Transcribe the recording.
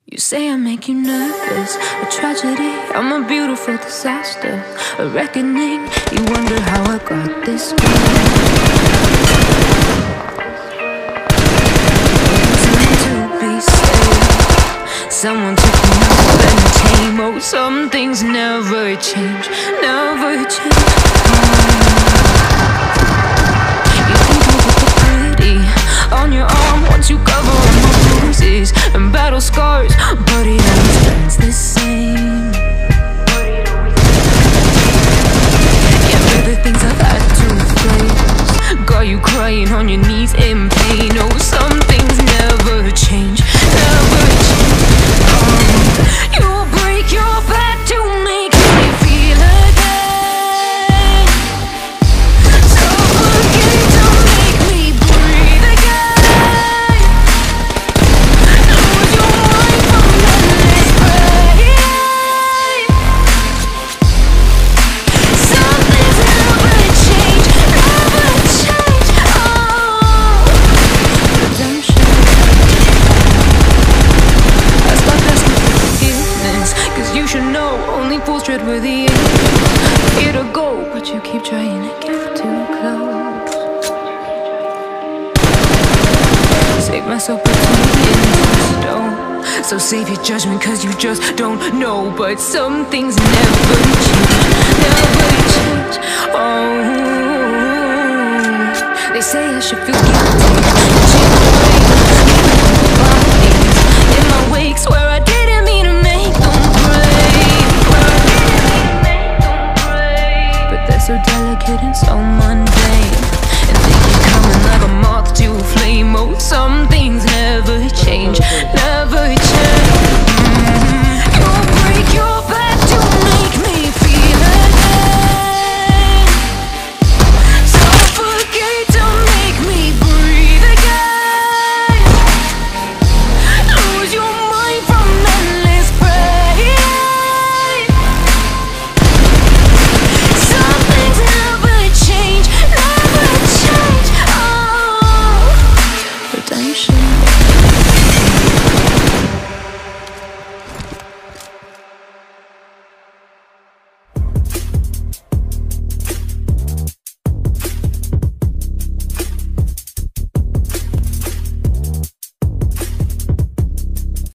You say I make you nervous, a tragedy, I'm a beautiful disaster, a reckoning. You wonder how I got this way. Someone to be saved, someone to know and tame. Oh, some things never change, never change. You think I look pretty on your arm once you cover all my bruises and battle scars, but it always turns the same. Can't bear the things I've had to face, got you crying on your knees in pain. Oh, some things never change, never change. You'll break your back to make me feel again. So forget to make me breathe again. Lose your mind from endless pain. Some things never change, never change. Oh, redemption. I stopped asking for forgiveness, 'cause you should know only fools tread where the end. Here to go, but you keep trying to get too close. Save myself between stone. So save your judgment, 'cause you just don't know. But some things never change, never change. Oh, they say I should feel guilty,